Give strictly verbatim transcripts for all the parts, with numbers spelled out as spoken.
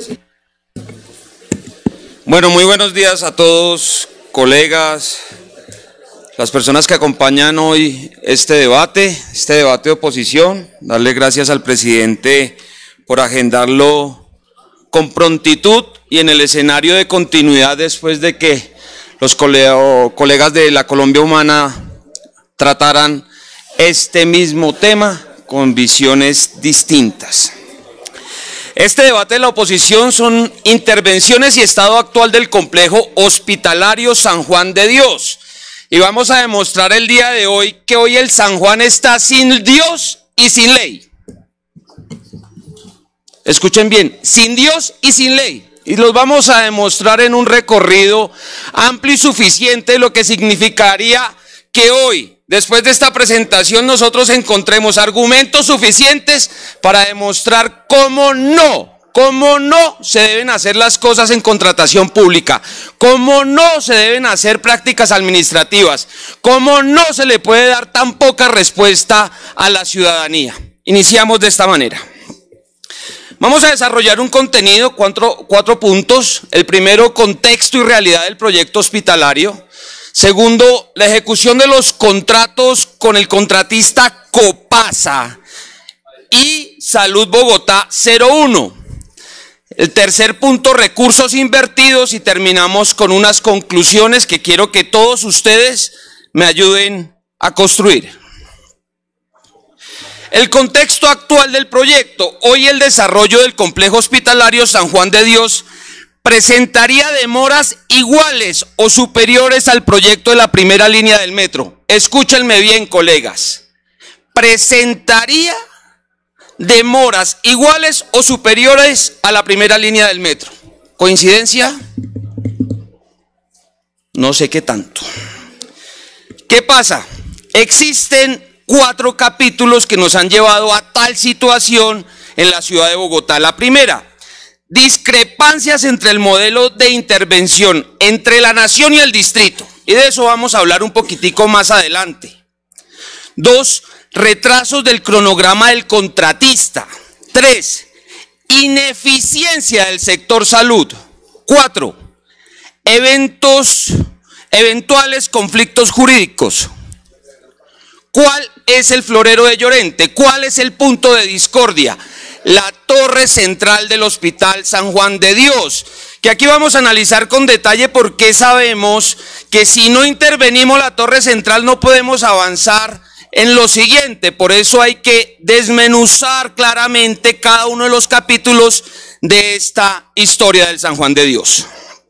Bueno, muy buenos días a todos, colegas, las personas que acompañan hoy este debate, este debate de oposición. Darle gracias al presidente por agendarlo con prontitud y en el escenario de continuidad después de que los colegas de la Colombia Humana trataran este mismo tema con visiones distintas. Este debate de la oposición son intervenciones y estado actual del complejo hospitalario San Juan de Dios. Y vamos a demostrar el día de hoy que hoy el San Juan está sin Dios y sin ley. Escuchen bien, sin Dios y sin ley. Y los vamos a demostrar en un recorrido amplio y suficiente, lo que significaría que hoy, después de esta presentación, nosotros encontremos argumentos suficientes para demostrar cómo no, cómo no se deben hacer las cosas en contratación pública, cómo no se deben hacer prácticas administrativas, cómo no se le puede dar tan poca respuesta a la ciudadanía. Iniciamos de esta manera. Vamos a desarrollar un contenido, cuatro, cuatro puntos. El primero, contexto y realidad del proyecto hospitalario. Segundo, la ejecución de los contratos con el contratista Copasa y Salud Bogotá cero uno. El tercer punto, recursos invertidos, y terminamos con unas conclusiones que quiero que todos ustedes me ayuden a construir. El contexto actual del proyecto. Hoy el desarrollo del complejo hospitalario San Juan de Dios presentaría demoras iguales o superiores al proyecto de la primera línea del metro. Escúchenme bien, colegas. Presentaría demoras iguales o superiores a la primera línea del metro. ¿Coincidencia? No sé qué tanto. ¿Qué pasa? Existen cuatro capítulos que nos han llevado a tal situación en la ciudad de Bogotá. La primera, discrepancias entre el modelo de intervención entre la nación y el distrito, y de eso vamos a hablar un poquitico más adelante. Dos, retrasos del cronograma del contratista. Tres, ineficiencia del sector salud. Cuatro, eventos, eventuales conflictos jurídicos. ¿Cuál es el florero de Llorente? ¿Cuál es el punto de discordia? La torre central del Hospital San Juan de Dios, que aquí vamos a analizar con detalle porque sabemos que si no intervenimos la torre central no podemos avanzar en lo siguiente. Por eso hay que desmenuzar claramente cada uno de los capítulos de esta historia del San Juan de Dios.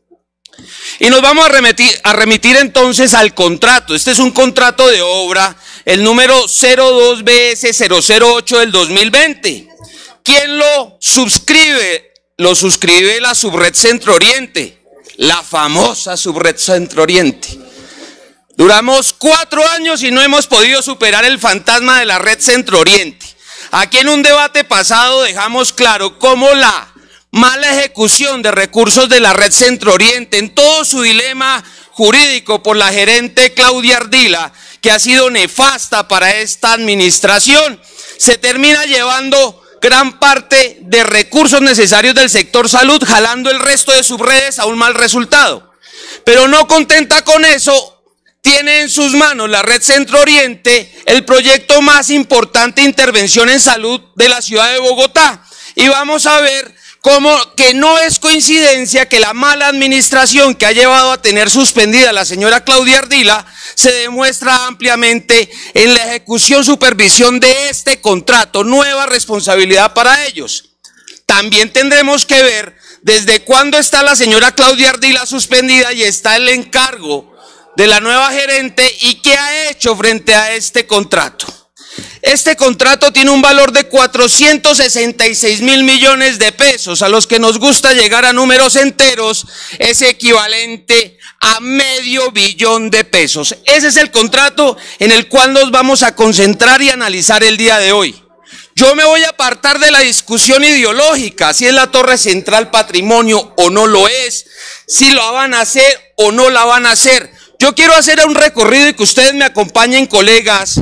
Y nos vamos a remitir, a remitir entonces al contrato. Este es un contrato de obra, el número cero dos B S cero cero ocho del dos mil veinte. ¿Quién lo suscribe? Lo suscribe la Subred Centro Oriente, la famosa Subred Centro Oriente. Duramos cuatro años y no hemos podido superar el fantasma de la Red Centro Oriente. Aquí en un debate pasado dejamos claro cómo la mala ejecución de recursos de la Red Centro Oriente, en todo su dilema jurídico por la gerente Claudia Ardila, que ha sido nefasta para esta administración, se termina llevando gran parte de recursos necesarios del sector salud, jalando el resto de sus redes a un mal resultado. Pero no contenta con eso, tiene en sus manos la Red Centro Oriente el proyecto más importante de intervención en salud de la ciudad de Bogotá. Y vamos a ver cómo que no es coincidencia que la mala administración que ha llevado a tener suspendida a la señora Claudia Ardila se demuestra ampliamente en la ejecución, supervisión de este contrato, nueva responsabilidad para ellos. También tendremos que ver desde cuándo está la señora Claudia Ardila suspendida y está el encargo de la nueva gerente y qué ha hecho frente a este contrato. Este contrato tiene un valor de cuatrocientos sesenta y seis mil millones de pesos. A los que nos gusta llegar a números enteros, es equivalente a medio billón de pesos. Ese es el contrato en el cual nos vamos a concentrar y analizar el día de hoy. Yo me voy a apartar de la discusión ideológica, si es la torre central patrimonio o no lo es, si lo van a hacer o no la van a hacer. Yo quiero hacer un recorrido y que ustedes me acompañen, colegas.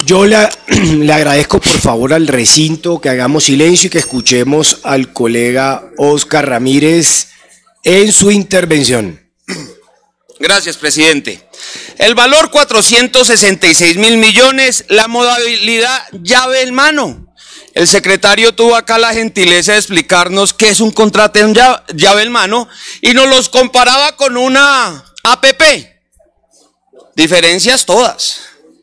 Yo le, le agradezco por favor al recinto que hagamos silencio y que escuchemos al colega Oscar Ramírez en su intervención. Gracias, presidente. El valor cuatrocientos sesenta y seis mil millones, la modalidad llave en mano. El secretario tuvo acá la gentileza de explicarnos qué es un contrato en llave en mano y nos los comparaba con una A P P. Diferencias todas.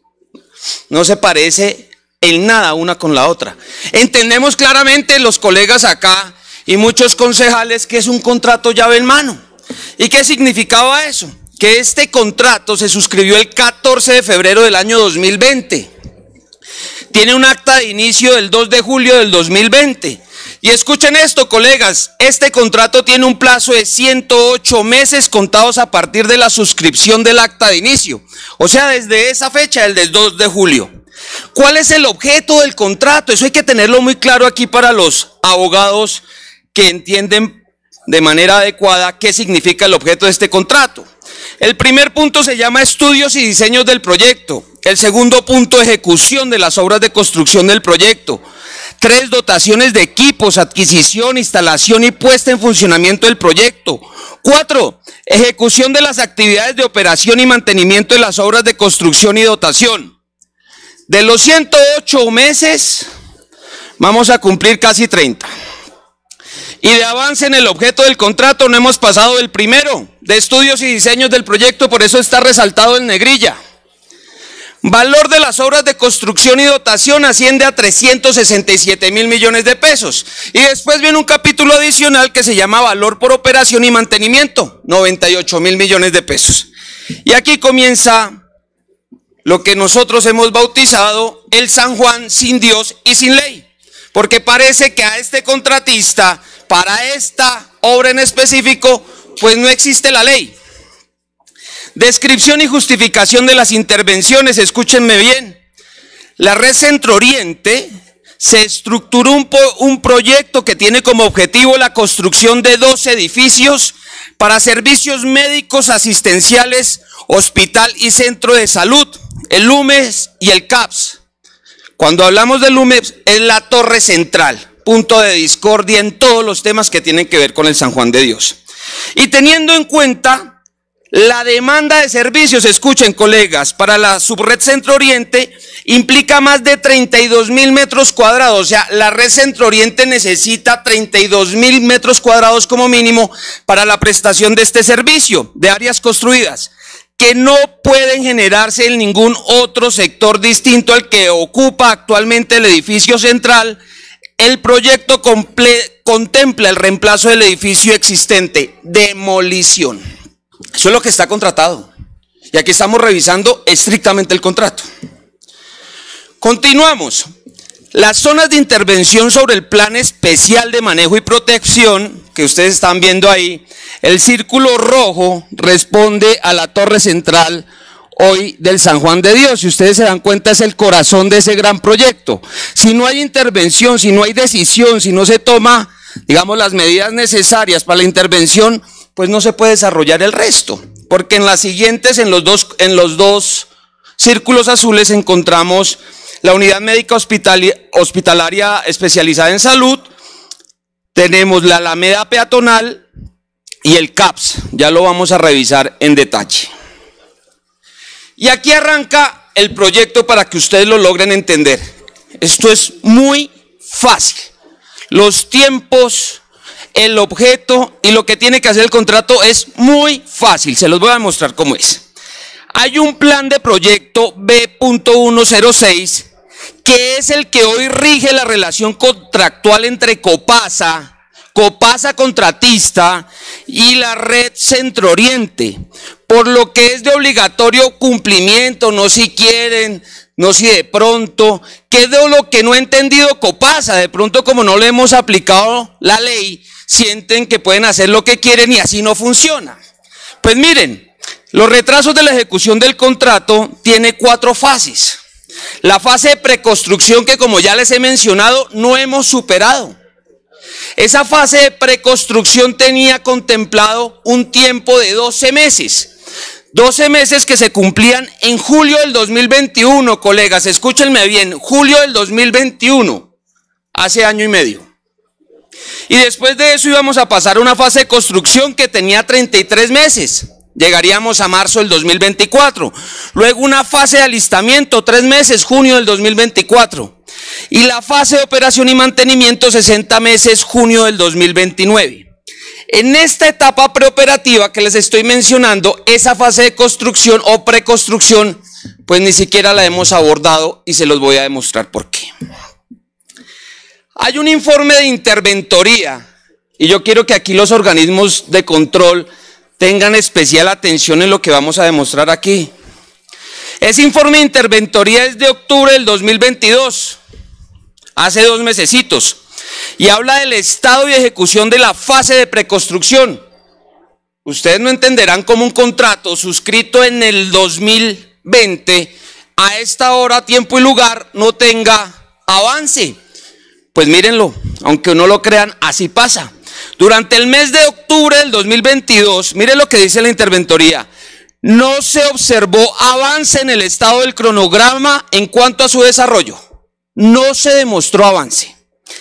No se parece en nada una con la otra. Entendemos claramente los colegas acá y muchos concejales que es un contrato llave en mano. ¿Y qué significaba eso? Que este contrato se suscribió el catorce de febrero del año dos mil veinte. Tiene un acta de inicio del dos de julio del dos mil veinte. Y escuchen esto, colegas, este contrato tiene un plazo de ciento ocho meses contados a partir de la suscripción del acta de inicio. O sea, desde esa fecha, el del dos de julio. ¿Cuál es el objeto del contrato? Eso hay que tenerlo muy claro aquí para los abogados que entienden de manera adecuada qué significa el objeto de este contrato. El primer punto se llama estudios y diseños del proyecto. El segundo punto, ejecución de las obras de construcción del proyecto. Tres, dotaciones de equipos, adquisición, instalación y puesta en funcionamiento del proyecto. Cuatro, ejecución de las actividades de operación y mantenimiento de las obras de construcción y dotación. De los ciento ocho meses, vamos a cumplir casi treinta. Y de avance en el objeto del contrato no hemos pasado del primero, de estudios y diseños del proyecto, por eso está resaltado en negrilla. Valor de las obras de construcción y dotación asciende a trescientos sesenta y siete mil millones de pesos. Y después viene un capítulo adicional que se llama valor por operación y mantenimiento, noventa y ocho mil millones de pesos. Y aquí comienza lo que nosotros hemos bautizado el San Juan sin Dios y sin ley. Porque parece que a este contratista, para esta obra en específico, pues no existe la ley. Descripción y justificación de las intervenciones, escúchenme bien. La red Centro Oriente se estructuró un, un proyecto que tiene como objetivo la construcción de dos edificios para servicios médicos asistenciales, hospital y centro de salud, el U M E S y el CAPS. Cuando hablamos del U M E S es la torre central, punto de discordia en todos los temas que tienen que ver con el San Juan de Dios. Y teniendo en cuenta la demanda de servicios, escuchen colegas, para la subred Centro Oriente implica más de treinta y dos mil metros cuadrados, o sea, la red Centro Oriente necesita treinta y dos mil metros cuadrados como mínimo para la prestación de este servicio de áreas construidas, que no pueden generarse en ningún otro sector distinto al que ocupa actualmente el edificio central. El proyecto contempla el reemplazo del edificio existente, demolición. Eso es lo que está contratado. Y aquí estamos revisando estrictamente el contrato. Continuamos. Las zonas de intervención sobre el plan especial de manejo y protección, que ustedes están viendo ahí, el círculo rojo responde a la torre central hoy del San Juan de Dios. Si ustedes se dan cuenta, es el corazón de ese gran proyecto. Si no hay intervención, si no hay decisión, si no se toma, digamos, las medidas necesarias para la intervención, pues no se puede desarrollar el resto, porque en las siguientes, en los dos, en los dos círculos azules encontramos la unidad médica hospitalaria especializada en salud, tenemos la alameda peatonal y el CAPS, ya lo vamos a revisar en detalle. Y aquí arranca el proyecto para que ustedes lo logren entender. Esto es muy fácil. Los tiempos, el objeto y lo que tiene que hacer el contrato es muy fácil. Se los voy a demostrar cómo es. Hay un plan de proyecto B ciento seis que es el que hoy rige la relación contractual entre Copasa, Copasa contratista y la red Centro Oriente, por lo que es de obligatorio cumplimiento, no si quieren, no si de pronto, que de lo que no ha entendido Copasa, de pronto como no le hemos aplicado la ley, sienten que pueden hacer lo que quieren y así no funciona. Pues miren, los retrasos de la ejecución del contrato tiene cuatro fases. La fase de preconstrucción, que como ya les he mencionado, no hemos superado. Esa fase de preconstrucción tenía contemplado un tiempo de doce meses. doce meses que se cumplían en julio del dos mil veintiuno, colegas, escúchenme bien, julio del dos mil veintiuno, hace año y medio. Y después de eso íbamos a pasar a una fase de construcción que tenía treinta y tres meses. Llegaríamos a marzo del dos mil veinticuatro. Luego una fase de alistamiento, tres meses, junio del dos mil veinticuatro. Y la fase de operación y mantenimiento, sesenta meses, junio del dos mil veintinueve. En esta etapa preoperativa que les estoy mencionando, esa fase de construcción o preconstrucción, pues ni siquiera la hemos abordado y se los voy a demostrar por qué. Hay un informe de interventoría y yo quiero que aquí los organismos de control tengan especial atención en lo que vamos a demostrar aquí. Ese informe de interventoría es de octubre del dos mil veintidós, hace dos mesecitos, y habla del estado y ejecución de la fase de preconstrucción. Ustedes no entenderán cómo un contrato suscrito en el dos mil veinte, a esta hora, tiempo y lugar, no tenga avance. Pues mírenlo, aunque no lo crean, así pasa. Durante el mes de octubre del dos mil veintidós, miren lo que dice la interventoría, no se observó avance en el estado del cronograma en cuanto a su desarrollo. No se demostró avance.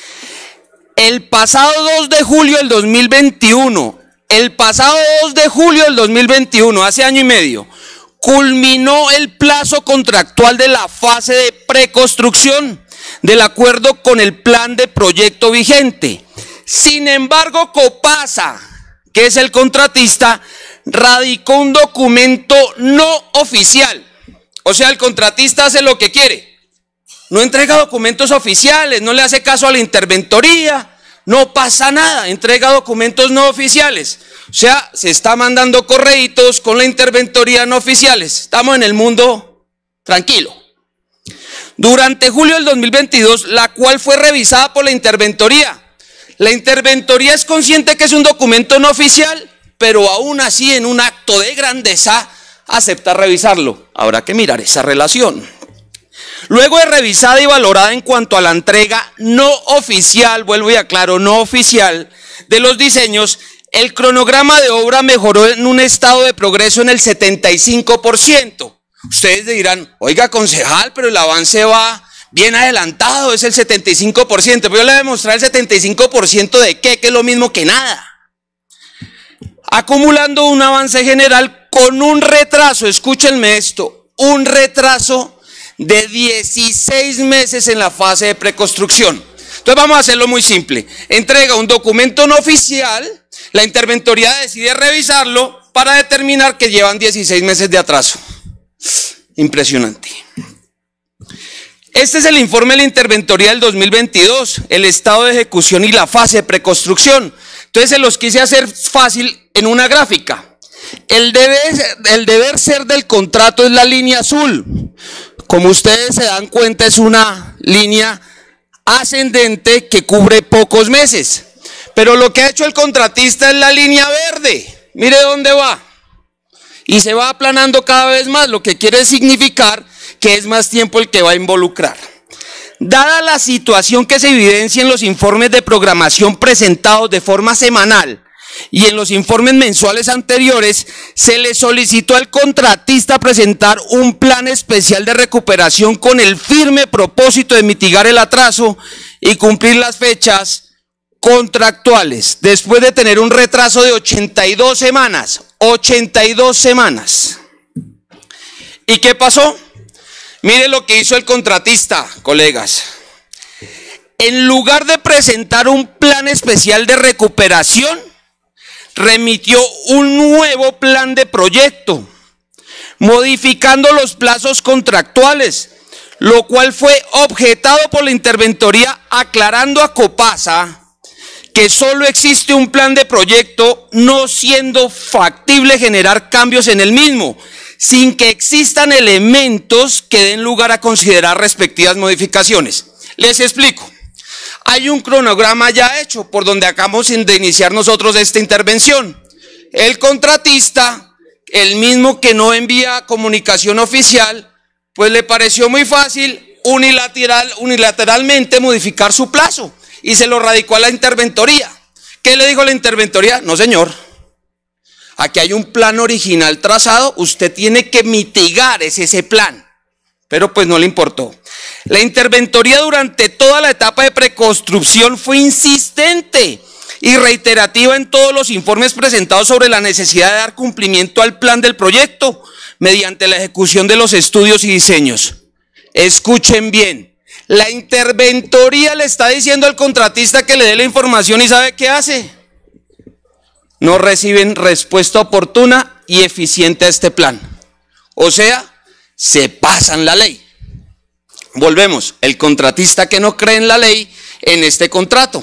El pasado dos de julio del dos mil veintiuno, el pasado dos de julio del dos mil veintiuno, hace año y medio, culminó el plazo contractual de la fase de preconstrucción del acuerdo con el plan de proyecto vigente. Sin embargo, Copasa, que es el contratista, radicó un documento no oficial. O sea, el contratista hace lo que quiere. No entrega documentos oficiales, no le hace caso a la interventoría, no pasa nada, entrega documentos no oficiales. O sea, se está mandando correitos con la interventoría no oficiales. Estamos en el mundo tranquilo. Durante julio del dos mil veintidós, la cual fue revisada por la interventoría. La interventoría es consciente que es un documento no oficial, pero aún así en un acto de grandeza acepta revisarlo. Habrá que mirar esa relación. Luego de revisada y valorada en cuanto a la entrega no oficial, vuelvo y aclaro, no oficial, de los diseños, el cronograma de obra mejoró en un estado de progreso en el setenta y cinco por ciento. Ustedes dirán, oiga, concejal, pero el avance va bien adelantado, es el setenta y cinco por ciento. Pero yo le voy a demostrar el setenta y cinco por ciento de qué, que es lo mismo que nada. Acumulando un avance general con un retraso, escúchenme esto, un retraso de dieciséis meses en la fase de preconstrucción. Entonces vamos a hacerlo muy simple. Entrega un documento no oficial, la interventoría decide revisarlo para determinar que llevan dieciséis meses de atraso. Impresionante. Este es el informe de la interventoría del dos mil veintidós, el estado de ejecución y la fase de preconstrucción. Entonces se los quise hacer fácil en una gráfica. El deber, el deber ser del contrato es la línea azul. Como ustedes se dan cuenta, es una línea ascendente que cubre pocos meses. Pero lo que ha hecho el contratista es la línea verde. Mire dónde va. Y se va aplanando cada vez más, lo que quiere significar que es más tiempo el que va a involucrar. Dada la situación que se evidencia en los informes de programación presentados de forma semanal y en los informes mensuales anteriores, se le solicitó al contratista presentar un plan especial de recuperación con el firme propósito de mitigar el atraso y cumplir las fechas contractuales, después de tener un retraso de ochenta y dos semanas. ochenta y dos semanas. ¿Y qué pasó? Mire lo que hizo el contratista, colegas. En lugar de presentar un plan especial de recuperación, remitió un nuevo plan de proyecto, modificando los plazos contractuales, lo cual fue objetado por la interventoría, aclarando a Copasa que solo existe un plan de proyecto, no siendo factible generar cambios en el mismo, sin que existan elementos que den lugar a considerar respectivas modificaciones. Les explico. Hay un cronograma ya hecho por donde acabamos de iniciar nosotros esta intervención. El contratista, el mismo que no envía comunicación oficial, pues le pareció muy fácil unilateral, unilateralmente modificar su plazo y se lo radicó a la interventoría. ¿Qué le dijo la interventoría? No, señor. Aquí hay un plan original trazado, usted tiene que mitigar ese, ese plan, pero pues no le importó. La interventoría durante toda la etapa de preconstrucción fue insistente y reiterativa en todos los informes presentados sobre la necesidad de dar cumplimiento al plan del proyecto mediante la ejecución de los estudios y diseños. Escuchen bien, la interventoría le está diciendo al contratista que le dé la información y ¿sabe qué hace? No reciben respuesta oportuna y eficiente a este plan. O sea, se pasan la ley. Volvemos, el contratista que no cree en la ley en este contrato.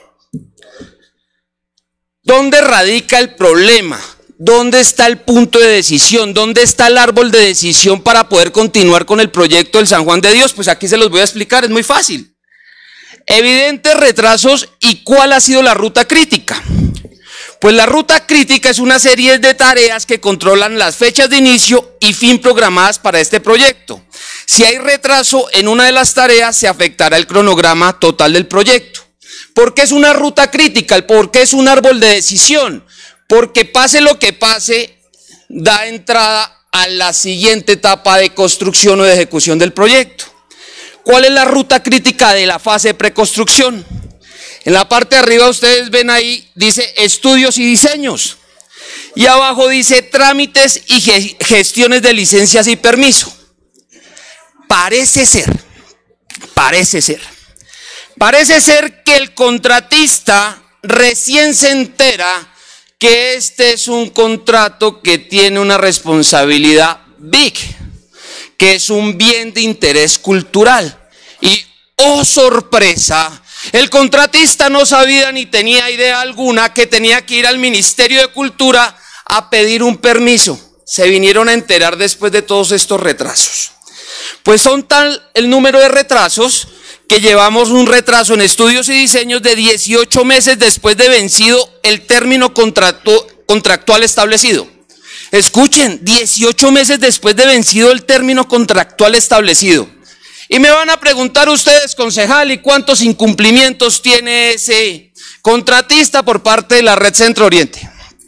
¿Dónde radica el problema? ¿Dónde está el punto de decisión? ¿Dónde está el árbol de decisión para poder continuar con el proyecto del San Juan de Dios? Pues aquí se los voy a explicar, es muy fácil. Evidentes retrasos y ¿cuál ha sido la ruta crítica? Pues la ruta crítica es una serie de tareas que controlan las fechas de inicio y fin programadas para este proyecto. Si hay retraso en una de las tareas, se afectará el cronograma total del proyecto. ¿Por qué es una ruta crítica? ¿Por qué es un árbol de decisión? Porque pase lo que pase, da entrada a la siguiente etapa de construcción o de ejecución del proyecto. ¿Cuál es la ruta crítica de la fase de preconstrucción? En la parte de arriba ustedes ven ahí, dice estudios y diseños. Y abajo dice trámites y gestiones de licencias y permiso. Parece ser, parece ser, parece ser que el contratista recién se entera que este es un contrato que tiene una responsabilidad big, que es un bien de interés cultural. Y, oh sorpresa, el contratista no sabía ni tenía idea alguna que tenía que ir al Ministerio de Cultura a pedir un permiso. Se vinieron a enterar después de todos estos retrasos. Pues son tal el número de retrasos que llevamos un retraso en estudios y diseños de dieciocho meses después de vencido el término contrato, contractual establecido. Escuchen, dieciocho meses después de vencido el término contractual establecido. Y me van a preguntar ustedes, concejal, ¿y cuántos incumplimientos tiene ese contratista por parte de la Red Centro Oriente?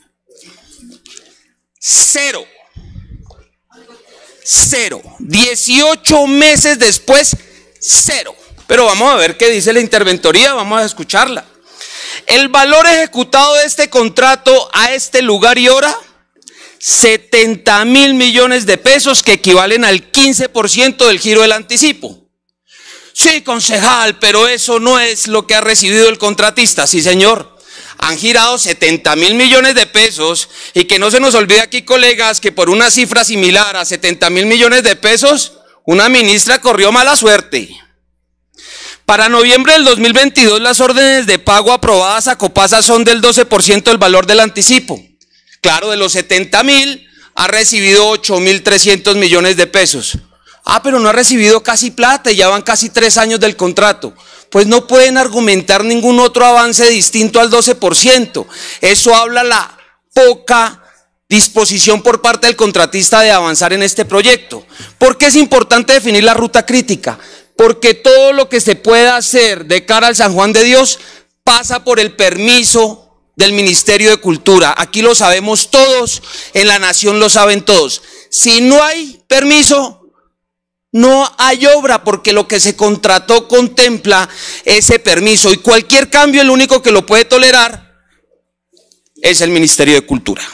Cero. Cero. dieciocho meses después, cero. Pero vamos a ver qué dice la interventoría, vamos a escucharla. El valor ejecutado de este contrato a este lugar y hora, setenta mil millones de pesos que equivalen al quince por ciento del giro del anticipo. Sí, concejal, pero eso no es lo que ha recibido el contratista. Sí, señor, han girado setenta mil millones de pesos y que no se nos olvide aquí, colegas, que por una cifra similar a setenta mil millones de pesos, una ministra corrió mala suerte. Para noviembre del dos mil veintidós, las órdenes de pago aprobadas a Copasa son del doce por ciento del valor del anticipo. Claro, de los setenta mil, ha recibido ocho mil trescientos millones de pesos. Ah, pero no ha recibido casi plata y ya van casi tres años del contrato. Pues no pueden argumentar ningún otro avance distinto al doce por ciento. Eso habla la poca disposición por parte del contratista de avanzar en este proyecto. ¿Por qué es importante definir la ruta crítica? Porque todo lo que se pueda hacer de cara al San Juan de Dios pasa por el permiso del Ministerio de Cultura. Aquí lo sabemos todos, en la nación lo saben todos. Si no hay permiso, no hay obra, porque lo que se contrató contempla ese permiso y cualquier cambio, el único que lo puede tolerar es el Ministerio de Cultura.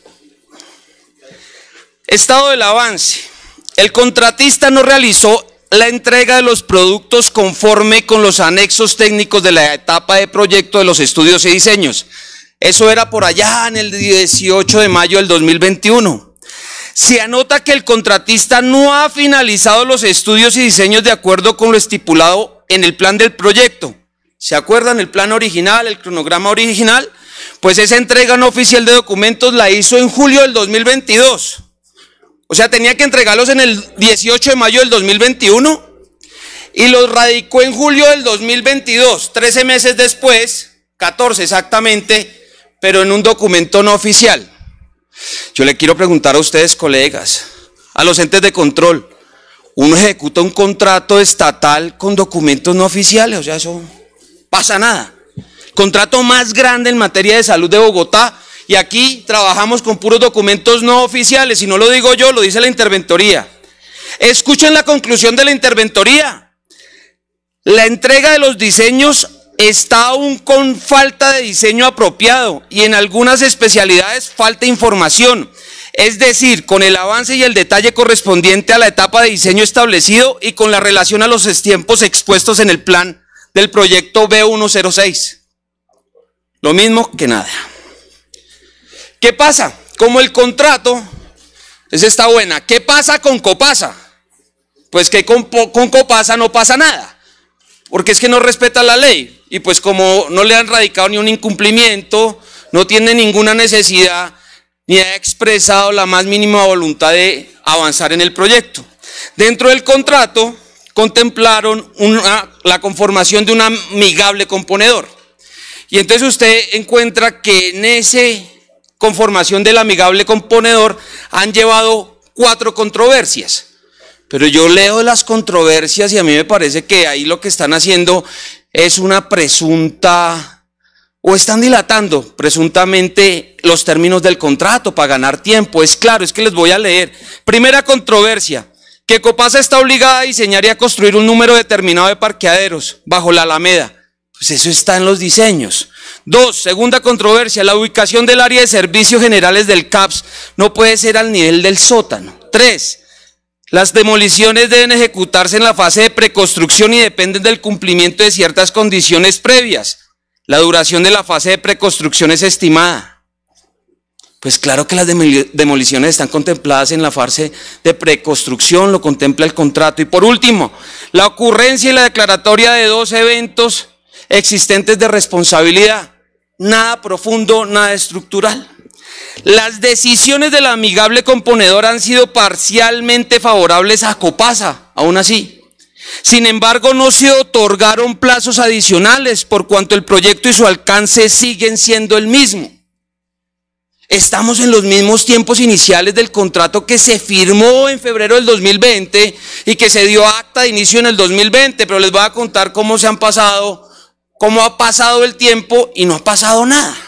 Estado del avance. El contratista no realizó la entrega de los productos conforme con los anexos técnicos de la etapa de proyecto de los estudios y diseños. Eso era por allá en el dieciocho de mayo del dos mil veintiuno. Se anota que el contratista no ha finalizado los estudios y diseños de acuerdo con lo estipulado en el plan del proyecto. ¿Se acuerdan el plan original, el cronograma original? Pues esa entrega no oficial de documentos la hizo en julio del dos mil veintidós. O sea, tenía que entregarlos en el dieciocho de mayo del dos mil veintiuno y los radicó en julio del dos mil veintidós, trece meses después, catorce exactamente, pero en un documento no oficial. Yo le quiero preguntar a ustedes, colegas, a los entes de control, ¿uno ejecuta un contrato estatal con documentos no oficiales? O sea, eso pasa nada. Contrato más grande en materia de salud de Bogotá Y aquí trabajamos con puros documentos no oficiales, y no lo digo yo, lo dice la interventoría. Escuchen la conclusión de la interventoría. La entrega de los diseños está aún con falta de diseño apropiado y en algunas especialidades falta información. Es decir, con el avance y el detalle correspondiente a la etapa de diseño establecido y con la relación a los tiempos expuestos en el plan del proyecto B ciento seis. Lo mismo que nada. ¿Qué pasa? Como el contrato, esa está buena. ¿Qué pasa con Copasa? Pues que con, con Copasa no pasa nada, porque es que no respeta la ley. Y pues como no le han radicado ni un incumplimiento, no tiene ninguna necesidad, ni ha expresado la más mínima voluntad de avanzar en el proyecto. Dentro del contrato contemplaron una, la conformación de un amigable componedor. Y entonces usted encuentra que en esa conformación del amigable componedor han llevado cuatro controversias. Pero yo leo las controversias y a mí me parece que ahí lo que están haciendo es una presunta, o están dilatando presuntamente los términos del contrato para ganar tiempo. Es claro, es que les voy a leer. Primera controversia, que Copasa está obligada a diseñar y a construir un número determinado de parqueaderos bajo la Alameda. Pues eso está en los diseños. Dos, segunda controversia, la ubicación del área de servicios generales del C A P S no puede ser al nivel del sótano. Tres, las demoliciones deben ejecutarse en la fase de preconstrucción y dependen del cumplimiento de ciertas condiciones previas. La duración de la fase de preconstrucción es estimada. Pues claro que las demoliciones están contempladas en la fase de preconstrucción, lo contempla el contrato. Y por último, la ocurrencia y la declaratoria de dos eventos existentes de responsabilidad. Nada profundo, nada estructural. Las decisiones del amigable componedor han sido parcialmente favorables a Copasa, aún así. Sin embargo, no se otorgaron plazos adicionales por cuanto el proyecto y su alcance siguen siendo el mismo. Estamos en los mismos tiempos iniciales del contrato que se firmó en febrero del dos mil veinte y que se dio acta de inicio en el dos mil veinte, pero les voy a contar cómo se han pasado, cómo ha pasado el tiempo y no ha pasado nada.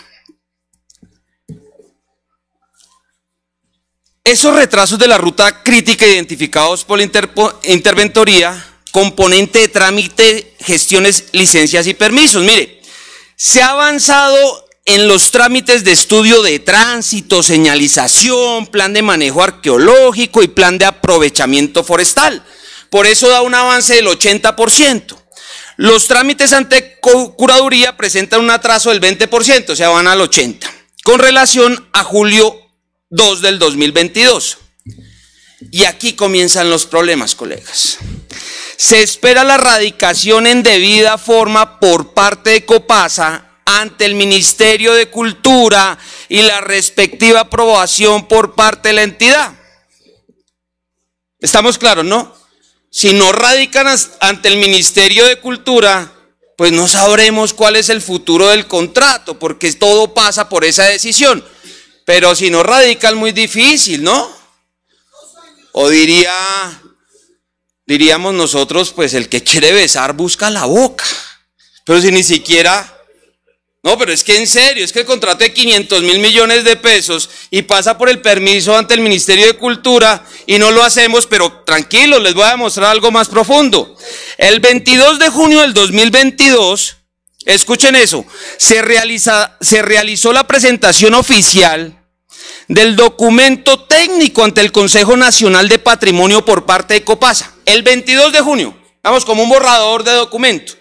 Esos retrasos de la ruta crítica identificados por la interventoría, componente de trámite, gestiones, licencias y permisos. Mire, se ha avanzado en los trámites de estudio de tránsito, señalización, plan de manejo arqueológico y plan de aprovechamiento forestal. Por eso da un avance del ochenta por ciento. Los trámites ante curaduría presentan un atraso del veinte por ciento, o sea, van al ochenta por ciento, con relación a julio dos del dos mil veintidós. Y aquí comienzan los problemas, colegas. Se espera la radicación en debida forma por parte de Copasa ante el Ministerio de Cultura y la respectiva aprobación por parte de la entidad. ¿Estamos claros, no? Si no radican ante el Ministerio de Cultura, pues no sabremos cuál es el futuro del contrato, porque todo pasa por esa decisión. Pero si no radican, muy difícil, ¿no? O diría, diríamos nosotros, pues el que quiere besar busca la boca. Pero si ni siquiera... No, pero es que en serio, es que el contrato de quinientos mil millones de pesos y pasa por el permiso ante el Ministerio de Cultura y no lo hacemos, pero tranquilos, les voy a demostrar algo más profundo. El veintidós de junio del dos mil veintidós, escuchen eso, se, realiza, se realizó la presentación oficial del documento técnico ante el Consejo Nacional de Patrimonio por parte de Copasa. El veintidós de junio, vamos como un borrador de documento.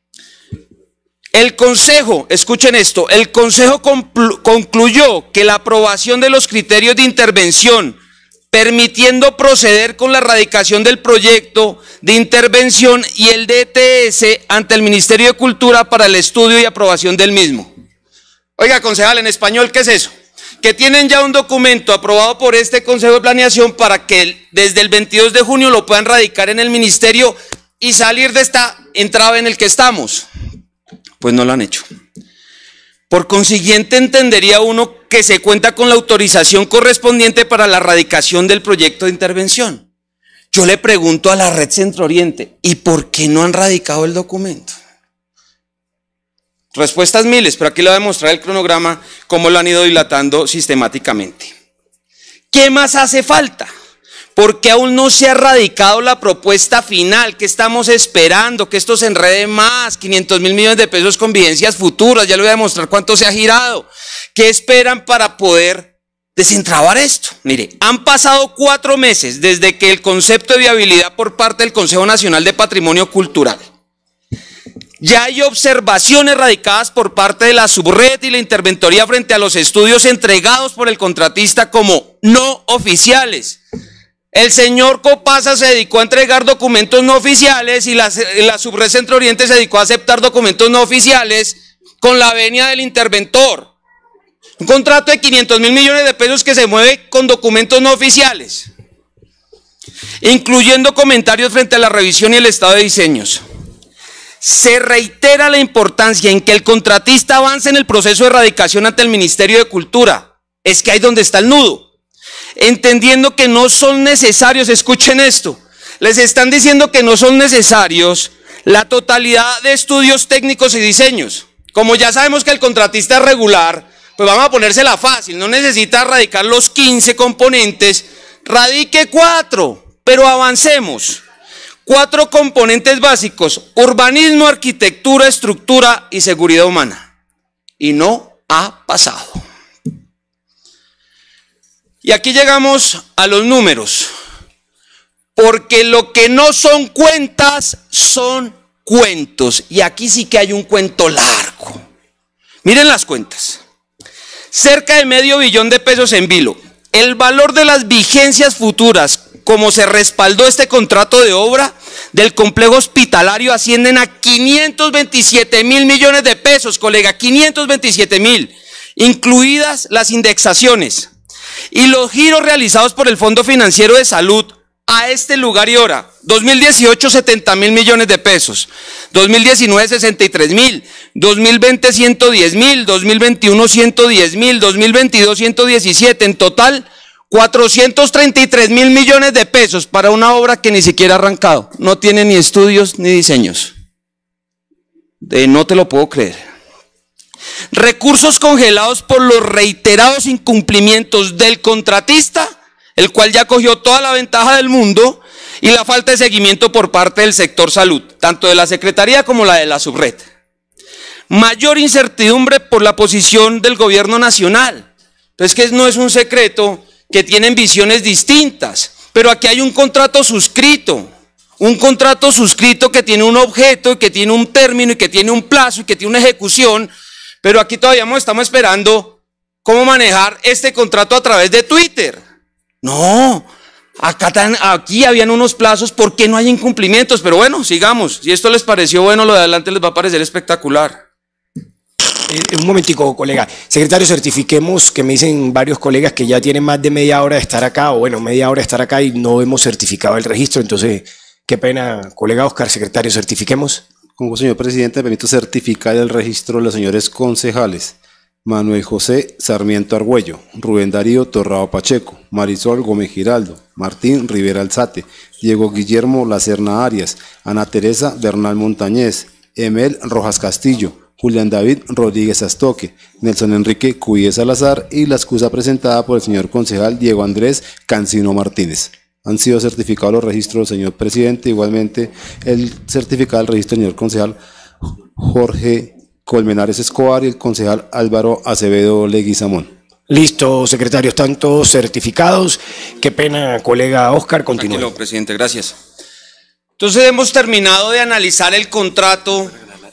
El Consejo, escuchen esto, el Consejo concluyó que la aprobación de los criterios de intervención, permitiendo proceder con la erradicación del proyecto de intervención y el D T S ante el Ministerio de Cultura para el estudio y aprobación del mismo. Oiga, concejal, en español, ¿qué es eso? Que tienen ya un documento aprobado por este Consejo de Planeación para que desde el veintidós de junio lo puedan radicar en el Ministerio y salir de esta entrave en el que estamos. Pues no lo han hecho. Por consiguiente, entendería uno que se cuenta con la autorización correspondiente para la radicación del proyecto de intervención. Yo le pregunto a la Red Centro Oriente, ¿y por qué no han radicado el documento? Respuestas miles, pero aquí le voy a mostrar el cronograma, cómo lo han ido dilatando sistemáticamente. ¿Qué más hace falta? Porque aún no se ha radicado la propuesta final. ¿Qué estamos esperando? Que esto se enrede más, quinientos mil millones de pesos con vigencias futuras, ya le voy a demostrar cuánto se ha girado. ¿Qué esperan para poder desentrabar esto? Mire, han pasado cuatro meses desde que el concepto de viabilidad por parte del Consejo Nacional de Patrimonio Cultural. Ya hay observaciones radicadas por parte de la subred y la interventoría frente a los estudios entregados por el contratista como no oficiales. El señor Copasa se dedicó a entregar documentos no oficiales y la, la subred Centro Oriente se dedicó a aceptar documentos no oficiales con la venia del interventor. Un contrato de quinientos mil millones de pesos que se mueve con documentos no oficiales, incluyendo comentarios frente a la revisión y el estado de diseños. Se reitera la importancia en que el contratista avance en el proceso de erradicación ante el Ministerio de Cultura. Es que ahí donde está el nudo. Entendiendo que no son necesarios, escuchen esto, les están diciendo que no son necesarios la totalidad de estudios técnicos y diseños. Como ya sabemos que el contratista es regular, pues vamos a ponérsela fácil, no necesita radicar los quince componentes, radique cuatro, pero avancemos. Cuatro componentes básicos: urbanismo, arquitectura, estructura y seguridad humana. Y no ha pasado. Y aquí llegamos a los números, porque lo que no son cuentas son cuentos, y aquí sí que hay un cuento largo. Miren las cuentas: cerca de medio billón de pesos en vilo. El valor de las vigencias futuras, como se respaldó este contrato de obra del complejo hospitalario, ascienden a quinientos veintisiete mil millones de pesos, colega, quinientos veintisiete mil, incluidas las indexaciones. Y los giros realizados por el Fondo Financiero de Salud a este lugar y hora: dos mil dieciocho, setenta mil millones de pesos, dos mil diecinueve, sesenta y tres mil, dos mil veinte, ciento diez mil, dos mil veintiuno, ciento diez mil, dos mil veintidós, ciento diecisiete, en total cuatrocientos treinta y tres mil millones de pesos para una obra que ni siquiera ha arrancado, no tiene ni estudios ni diseños. De no te lo puedo creer. Recursos congelados por los reiterados incumplimientos del contratista, el cual ya cogió toda la ventaja del mundo, y la falta de seguimiento por parte del sector salud, tanto de la Secretaría como la de la subred. Mayor incertidumbre por la posición del gobierno nacional. Entonces, que no es un secreto que tienen visiones distintas, pero aquí hay un contrato suscrito, un contrato suscrito que tiene un objeto, y que tiene un término, y que tiene un plazo, y que tiene una ejecución. Pero aquí todavía estamos esperando cómo manejar este contrato a través de Twitter. No, acá tan, aquí habían unos plazos, ¿por qué no hay incumplimientos? Pero bueno, sigamos. Si esto les pareció bueno, lo de adelante les va a parecer espectacular. Eh, un momentico, colega. Secretario, certifiquemos, que me dicen varios colegas que ya tienen más de media hora de estar acá, o bueno, media hora de estar acá y no hemos certificado el registro. Entonces, qué pena, colega Oscar, secretario, certifiquemos. Como señor presidente, permito certificar el registro de los señores concejales: Manuel José Sarmiento Argüello, Rubén Darío Torrado Pacheco, Marisol Gómez Giraldo, Martín Rivera Alzate, Diego Guillermo Lacerna Arias, Ana Teresa Bernal Montañez, Emel Rojas Castillo, Julián David Rodríguez Astoque, Nelson Enrique Cuyé Salazar y la excusa presentada por el señor concejal Diego Andrés Cancino Martínez. Han sido certificados los registros del señor presidente, igualmente el certificado del registro del señor concejal Jorge Colmenares Escobar y el concejal Álvaro Acevedo Leguizamón. Listo, secretario, están todos certificados. Qué pena, colega Oscar, continúe. Tranquilo, presidente, gracias. Entonces hemos terminado de analizar el contrato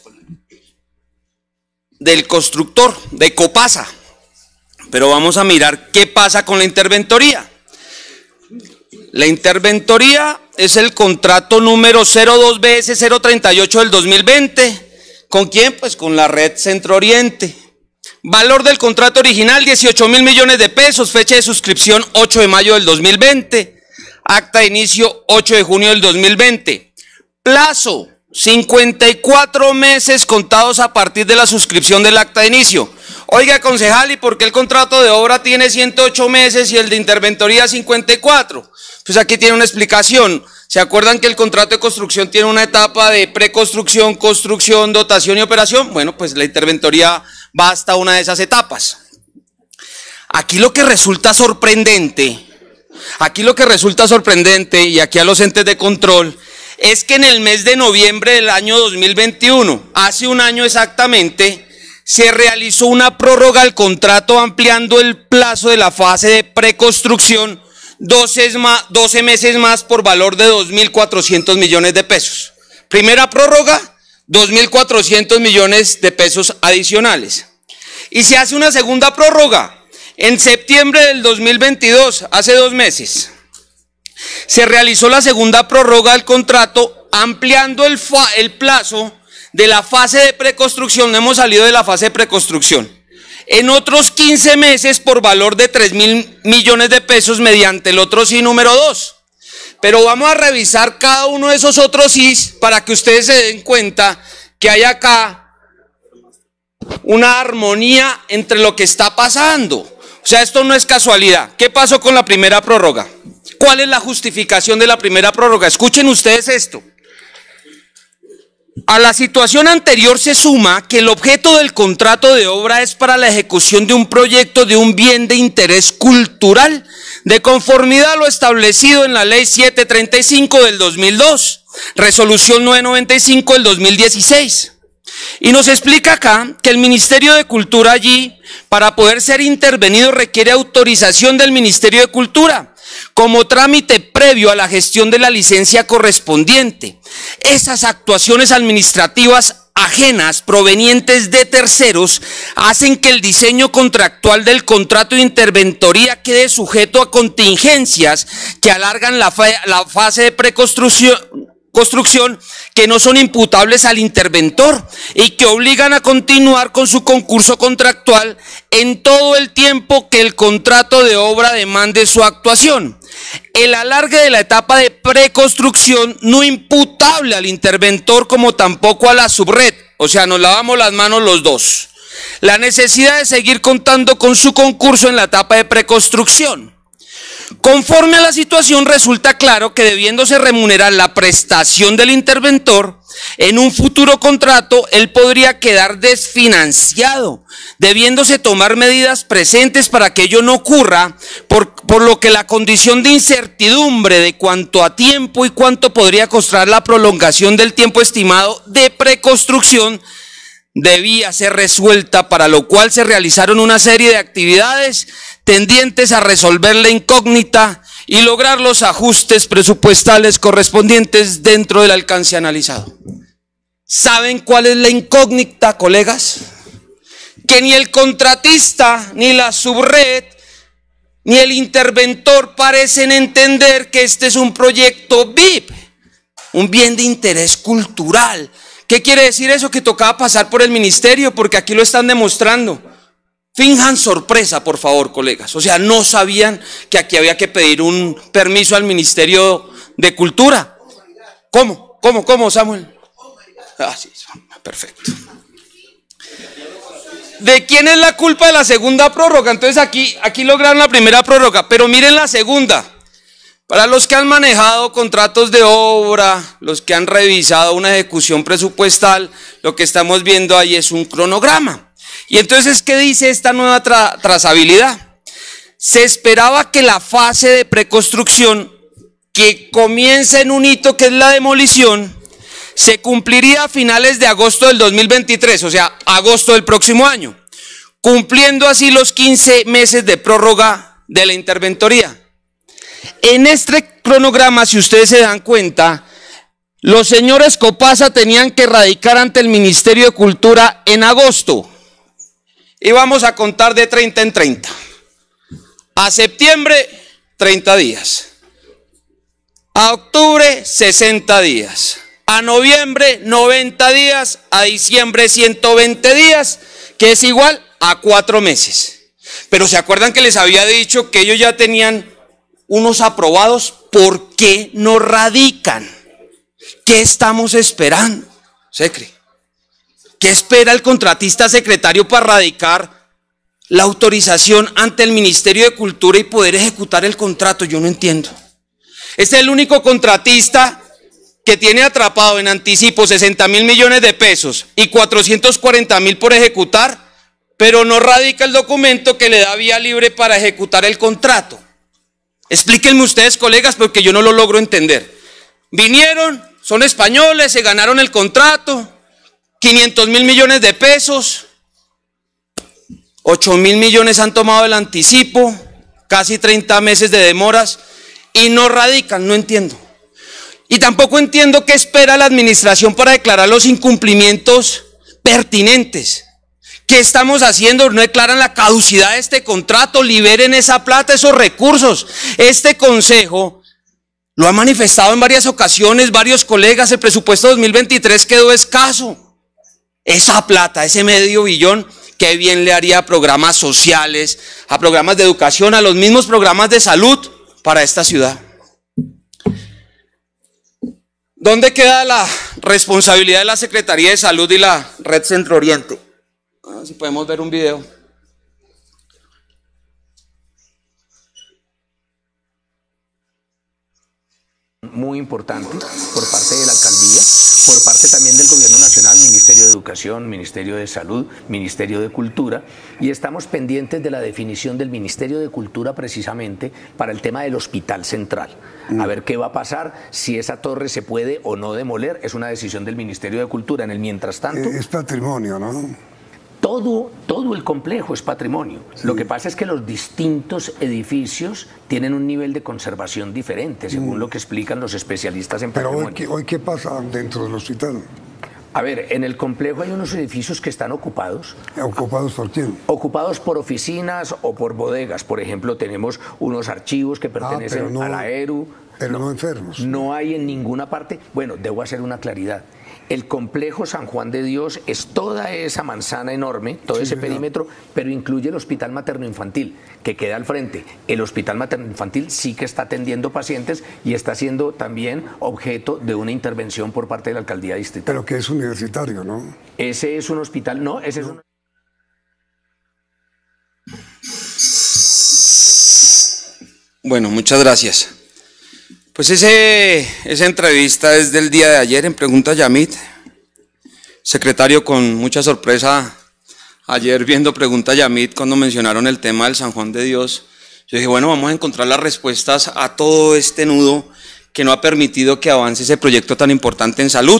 del constructor, de Copasa, pero vamos a mirar qué pasa con la interventoría. La interventoría es el contrato número cero dos B S cero treinta y ocho del dos mil veinte. ¿Con quién? Pues con la red Centro Oriente. Valor del contrato original, dieciocho mil millones de pesos. Fecha de suscripción, ocho de mayo del dos mil veinte. Acta de inicio, ocho de junio del dos mil veinte. Plazo, cincuenta y cuatro meses contados a partir de la suscripción del acta de inicio. Oiga, concejal, ¿y por qué el contrato de obra tiene ciento ocho meses y el de interventoría cincuenta y cuatro? Pues aquí tiene una explicación. ¿Se acuerdan que el contrato de construcción tiene una etapa de preconstrucción, construcción, dotación y operación? Bueno, pues la interventoría va hasta una de esas etapas. Aquí lo que resulta sorprendente, aquí lo que resulta sorprendente, y aquí a los entes de control, es que en el mes de noviembre del año dos mil veintiuno, hace un año exactamente, se realizó una prórroga al contrato ampliando el plazo de la fase de preconstrucción doce meses más por valor de dos mil cuatrocientos millones de pesos. Primera prórroga, dos mil cuatrocientos millones de pesos adicionales. Y se hace una segunda prórroga en septiembre del dos mil veintidós, hace dos meses. Se realizó la segunda prórroga del contrato ampliando el, el plazo de la fase de preconstrucción. No hemos salido de la fase de preconstrucción. En otros quince meses por valor de tres mil millones de pesos mediante el otro sí número dos. Pero vamos a revisar cada uno de esos otros sí para que ustedes se den cuenta que hay acá una armonía entre lo que está pasando. O sea, esto no es casualidad. ¿Qué pasó con la primera prórroga? ¿Cuál es la justificación de la primera prórroga? Escuchen ustedes esto. A la situación anterior se suma que el objeto del contrato de obra es para la ejecución de un proyecto de un bien de interés cultural, de conformidad a lo establecido en la Ley setecientos treinta y cinco del dos mil dos, Resolución novecientos noventa y cinco del dos mil dieciséis. Y nos explica acá que el Ministerio de Cultura allí, para poder ser intervenido, requiere autorización del Ministerio de Cultura como trámite previo a la gestión de la licencia correspondiente. Esas actuaciones administrativas ajenas provenientes de terceros hacen que el diseño contractual del contrato de interventoría quede sujeto a contingencias que alargan la, fa la fase de preconstrucción construcción que no son imputables al interventor y que obligan a continuar con su concurso contractual en todo el tiempo que el contrato de obra demande su actuación. El alargue de la etapa de preconstrucción no imputable al interventor como tampoco a la subred, o sea, nos lavamos las manos los dos. La necesidad de seguir contando con su concurso en la etapa de preconstrucción. Conforme a la situación, resulta claro que debiéndose remunerar la prestación del interventor, en un futuro contrato él podría quedar desfinanciado, debiéndose tomar medidas presentes para que ello no ocurra, por, por lo que la condición de incertidumbre de cuánto a tiempo y cuánto podría costar la prolongación del tiempo estimado de preconstrucción debía ser resuelta, para lo cual se realizaron una serie de actividades tendientes a resolver la incógnita y lograr los ajustes presupuestales correspondientes dentro del alcance analizado. ¿Saben cuál es la incógnita, colegas? Que ni el contratista, ni la subred, ni el interventor parecen entender que este es un proyecto V I P, un bien de interés cultural. ¿Qué quiere decir eso? Que tocaba pasar por el ministerio, porque aquí lo están demostrando. Finjan sorpresa, por favor, colegas. O sea, no sabían que aquí había que pedir un permiso al Ministerio de Cultura. ¿Cómo? ¿Cómo? ¿Cómo, Samuel? Ah, sí, perfecto. ¿De quién es la culpa de la segunda prórroga? Entonces aquí, aquí lograron la primera prórroga, pero miren la segunda. Para los que han manejado contratos de obra, los que han revisado una ejecución presupuestal, lo que estamos viendo ahí es un cronograma. Y entonces, ¿qué dice esta nueva tra trazabilidad? Se esperaba que la fase de preconstrucción, que comienza en un hito que es la demolición, se cumpliría a finales de agosto del dos mil veintitrés, o sea, agosto del próximo año, cumpliendo así los quince meses de prórroga de la interventoría. En este cronograma, si ustedes se dan cuenta, los señores Copasa tenían que radicar ante el Ministerio de Cultura en agosto. Y vamos a contar de treinta en treinta. A septiembre, treinta días. A octubre, sesenta días. A noviembre, noventa días. A diciembre, ciento veinte días, que es igual a cuatro meses. Pero ¿se acuerdan que les había dicho que ellos ya tenían unos aprobados? ¿Por qué no radican? ¿Qué estamos esperando? Secre. ¿Qué espera el contratista secretario para radicar la autorización ante el Ministerio de Cultura y poder ejecutar el contrato? Yo no entiendo. Este es el único contratista que tiene atrapado en anticipo sesenta mil millones de pesos y cuatrocientos cuarenta mil por ejecutar, pero no radica el documento que le da vía libre para ejecutar el contrato. Explíquenme ustedes, colegas, porque yo no lo logro entender. Vinieron, son españoles, se ganaron el contrato, quinientos mil millones de pesos, ocho mil millones han tomado el anticipo, casi treinta meses de demoras y no radican, no entiendo. Y tampoco entiendo qué espera la administración para declarar los incumplimientos pertinentes. ¿Qué estamos haciendo? No declaran la caducidad de este contrato, liberen esa plata, esos recursos. Este consejo lo ha manifestado en varias ocasiones, varios colegas, el presupuesto dos mil veintitrés quedó escaso. Esa plata, ese medio billón, qué bien le haría a programas sociales, a programas de educación, a los mismos programas de salud para esta ciudad. ¿Dónde queda la responsabilidad de la Secretaría de Salud y la Red Centro Oriente? A ver si podemos ver un video. Muy importante por parte de la alcaldía, por parte también del gobierno nacional, Ministerio de Educación, Ministerio de Salud, Ministerio de Cultura, y estamos pendientes de la definición del Ministerio de Cultura precisamente para el tema del Hospital Central. Mm. A ver qué va a pasar, si esa torre se puede o no demoler, es una decisión del Ministerio de Cultura. En el mientras tanto... Es patrimonio, ¿no? Todo, todo el complejo es patrimonio. Sí. Lo que pasa es que los distintos edificios tienen un nivel de conservación diferente, según mm. lo que explican los especialistas en patrimonio. Pero hoy, hoy, ¿qué pasa dentro del hospital? A ver, en el complejo hay unos edificios que están ocupados. ¿Ocupados por quién? Ocupados por oficinas o por bodegas. Por ejemplo, tenemos unos archivos que pertenecen ah, no, a la E R U. Pero no, no enfermos. No hay en ninguna parte. Bueno, debo hacer una claridad. El complejo San Juan de Dios es toda esa manzana enorme, todo sí, ese perímetro, pero incluye el hospital materno-infantil, que queda al frente. El hospital materno-infantil sí que está atendiendo pacientes y está siendo también objeto de una intervención por parte de la alcaldía distrital. Pero que es universitario, ¿no? Ese es un hospital, no, ese es un... Bueno, muchas gracias. Pues ese, esa entrevista es del día de ayer en Pregunta Yamit. Secretario, con mucha sorpresa, ayer viendo Pregunta Yamit, cuando mencionaron el tema del San Juan de Dios, yo dije, bueno, vamos a encontrar las respuestas a todo este nudo que no ha permitido que avance ese proyecto tan importante en salud.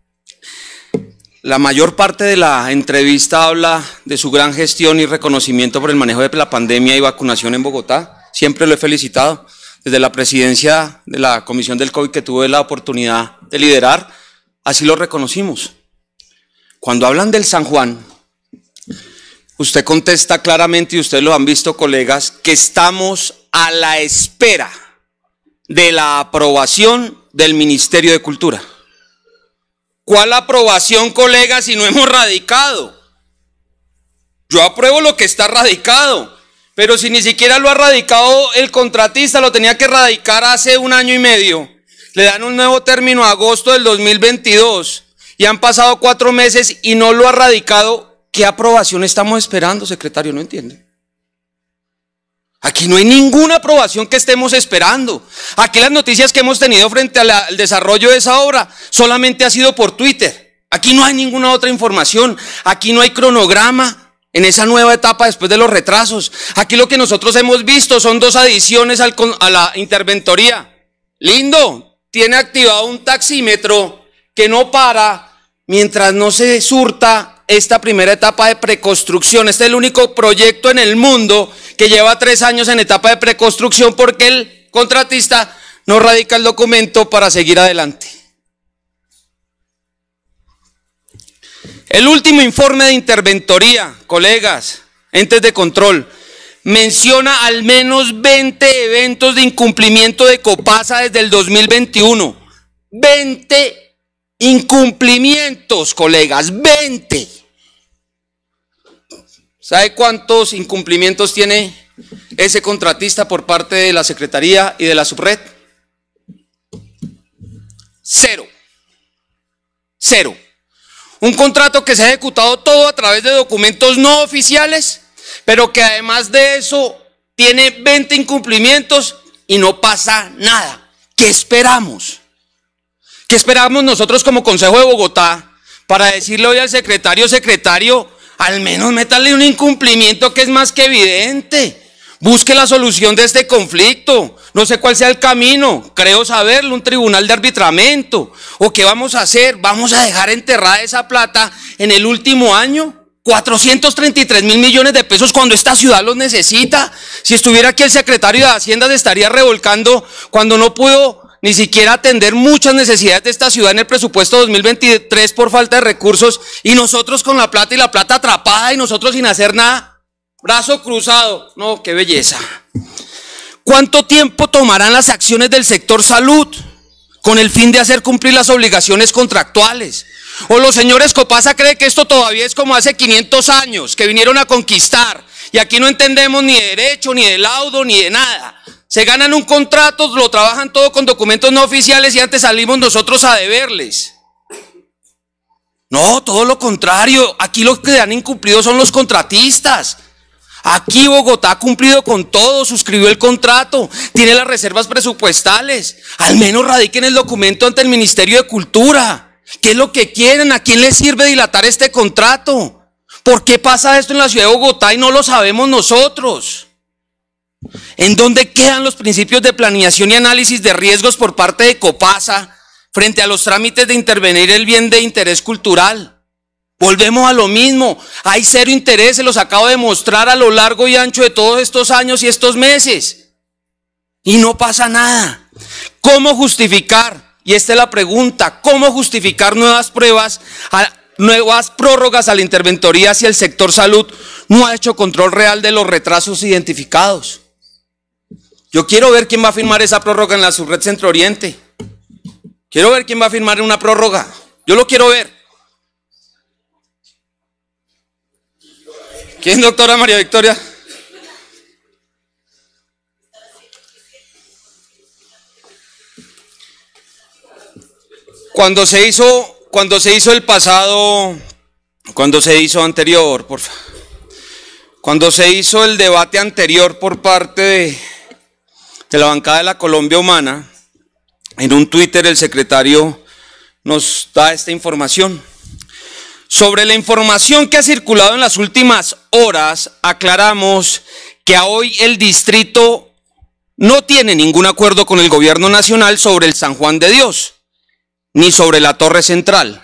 La mayor parte de la entrevista habla de su gran gestión y reconocimiento por el manejo de la pandemia y vacunación en Bogotá. Siempre lo he felicitado. Desde la presidencia de la Comisión del COVID que tuve la oportunidad de liderar, así lo reconocimos. Cuando hablan del San Juan, usted contesta claramente, y ustedes lo han visto, colegas, que estamos a la espera de la aprobación del Ministerio de Cultura. ¿Cuál aprobación, colegas, si no hemos radicado? Yo apruebo lo que está radicado. Pero si ni siquiera lo ha radicado el contratista, lo tenía que radicar hace un año y medio. Le dan un nuevo término a agosto del dos mil veintidós y han pasado cuatro meses y no lo ha radicado. ¿Qué aprobación estamos esperando, secretario? No entiende. Aquí no hay ninguna aprobación que estemos esperando. Aquí las noticias que hemos tenido frente al, al desarrollo de esa obra solamente ha sido por Twitter. Aquí no hay ninguna otra información. Aquí no hay cronograma en esa nueva etapa después de los retrasos. Aquí lo que nosotros hemos visto son dos adiciones al, a la interventoría. Lindo, tiene activado un taxímetro que no para mientras no se surta esta primera etapa de preconstrucción. Este es el único proyecto en el mundo que lleva tres años en etapa de preconstrucción porque el contratista no radica el documento para seguir adelante. El último informe de interventoría, colegas, entes de control, menciona al menos veinte eventos de incumplimiento de Copasa desde el dos mil veintiuno. veinte incumplimientos, colegas, veinte. ¿Sabe cuántos incumplimientos tiene ese contratista por parte de la Secretaría y de la Subred? Cero. Cero. Un contrato que se ha ejecutado todo a través de documentos no oficiales, pero que además de eso tiene veinte incumplimientos y no pasa nada. ¿Qué esperamos? ¿Qué esperamos nosotros como Consejo de Bogotá para decirle hoy al secretario, secretario, al menos métale un incumplimiento que es más que evidente? Busque la solución de este conflicto. No sé cuál sea el camino, creo saberlo, un tribunal de arbitramiento. ¿O qué vamos a hacer? ¿Vamos a dejar enterrada esa plata en el último año? cuatrocientos treinta y tres mil millones de pesos cuando esta ciudad los necesita. Si estuviera aquí el secretario de Hacienda se estaría revolcando cuando no pudo ni siquiera atender muchas necesidades de esta ciudad en el presupuesto dos mil veintitrés por falta de recursos, y nosotros con la plata y la plata atrapada y nosotros sin hacer nada. Brazo cruzado. No, qué belleza. ¿Cuánto tiempo tomarán las acciones del sector salud con el fin de hacer cumplir las obligaciones contractuales? ¿O los señores Copasa creen que esto todavía es como hace quinientos años, que vinieron a conquistar y aquí no entendemos ni de derecho, ni de laudo, ni de nada? Se ganan un contrato, lo trabajan todo con documentos no oficiales y antes salimos nosotros a deberles. No, todo lo contrario, aquí los que han incumplido son los contratistas. Aquí Bogotá ha cumplido con todo, suscribió el contrato, tiene las reservas presupuestales. Al menos radiquen el documento ante el Ministerio de Cultura. ¿Qué es lo que quieren? ¿A quién les sirve dilatar este contrato? ¿Por qué pasa esto en la ciudad de Bogotá y no lo sabemos nosotros? ¿En dónde quedan los principios de planeación y análisis de riesgos por parte de Copasa frente a los trámites de intervenir el bien de interés cultural? Volvemos a lo mismo, hay cero interés, se los acabo de mostrar a lo largo y ancho de todos estos años y estos meses. Y no pasa nada. ¿Cómo justificar? Y esta es la pregunta, ¿cómo justificar nuevas pruebas, a, nuevas prórrogas a la interventoría si el sector salud no ha hecho control real de los retrasos identificados? Yo quiero ver quién va a firmar esa prórroga en la subred Centro Oriente. Quiero ver quién va a firmar una prórroga. Yo lo quiero ver. ¿Quién, doctora María Victoria? Cuando se hizo, cuando se hizo el pasado, cuando se hizo anterior, por favor, cuando se hizo el debate anterior por parte de, de la bancada de la Colombia Humana, en un Twitter el secretario nos da esta información. Sobre la información que ha circulado en las últimas horas, aclaramos que a hoy el distrito no tiene ningún acuerdo con el gobierno nacional sobre el San Juan de Dios, ni sobre la Torre Central.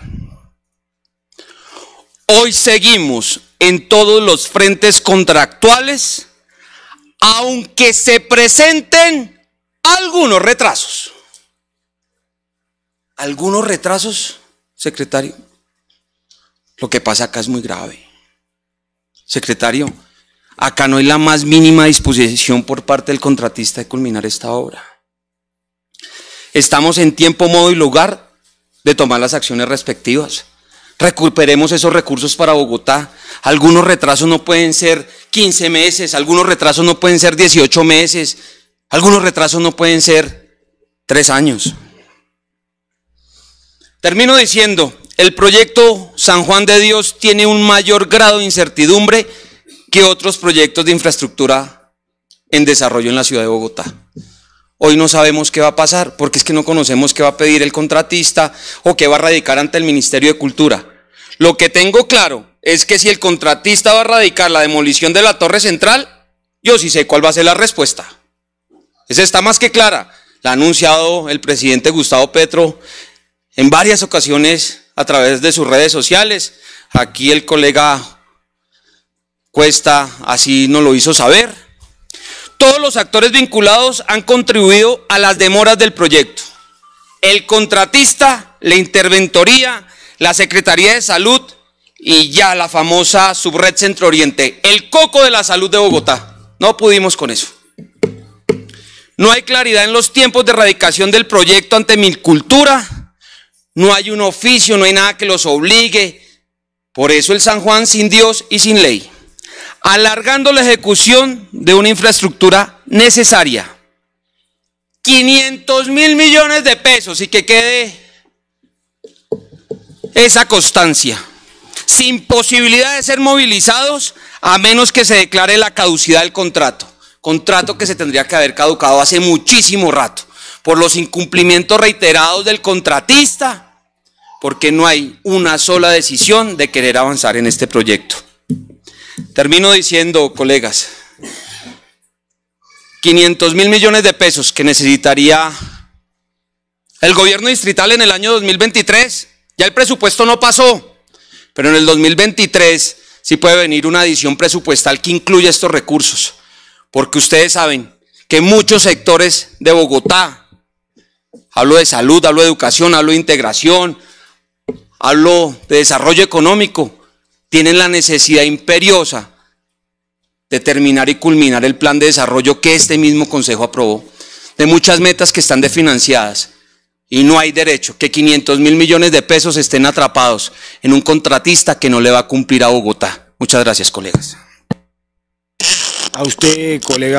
Hoy seguimos en todos los frentes contractuales, aunque se presenten algunos retrasos. ¿Algunos retrasos, secretario? Lo que pasa acá es muy grave. Secretario, acá no hay la más mínima disposición por parte del contratista de culminar esta obra. Estamos en tiempo, modo y lugar de tomar las acciones respectivas. Recuperemos esos recursos para Bogotá. Algunos retrasos no pueden ser quince meses, algunos retrasos no pueden ser dieciocho meses, algunos retrasos no pueden ser tres años. Termino diciendo, el proyecto San Juan de Dios tiene un mayor grado de incertidumbre que otros proyectos de infraestructura en desarrollo en la ciudad de Bogotá. Hoy no sabemos qué va a pasar, porque es que no conocemos qué va a pedir el contratista o qué va a radicar ante el Ministerio de Cultura. Lo que tengo claro es que si el contratista va a radicar la demolición de la Torre Central, yo sí sé cuál va a ser la respuesta. Esa está más que clara. La ha anunciado el presidente Gustavo Petro en varias ocasiones a través de sus redes sociales. Aquí el colega Cuesta así nos lo hizo saber. Todos los actores vinculados han contribuido a las demoras del proyecto. El contratista, la interventoría, la Secretaría de Salud y ya la famosa subred Centro Oriente, el coco de la salud de Bogotá. No pudimos con eso. No hay claridad en los tiempos de radicación del proyecto ante Milcultura. No hay un oficio, no hay nada que los obligue. Por eso el San Juan sin Dios y sin ley, alargando la ejecución de una infraestructura necesaria. quinientos mil millones de pesos y que quede esa constancia. Sin posibilidad de ser movilizados a menos que se declare la caducidad del contrato, contrato que se tendría que haber caducado hace muchísimo rato, por los incumplimientos reiterados del contratista, porque no hay una sola decisión de querer avanzar en este proyecto. Termino diciendo, colegas, quinientos mil millones de pesos que necesitaría el gobierno distrital en el año dos mil veintitrés, ya el presupuesto no pasó, pero en el dos mil veintitrés sí puede venir una adición presupuestal que incluya estos recursos, porque ustedes saben que muchos sectores de Bogotá, hablo de salud, hablo de educación, hablo de integración, hablo de desarrollo económico, tienen la necesidad imperiosa de terminar y culminar el plan de desarrollo que este mismo Consejo aprobó, de muchas metas que están desfinanciadas, y no hay derecho que quinientos mil millones de pesos estén atrapados en un contratista que no le va a cumplir a Bogotá. Muchas gracias, colegas. A usted, colega.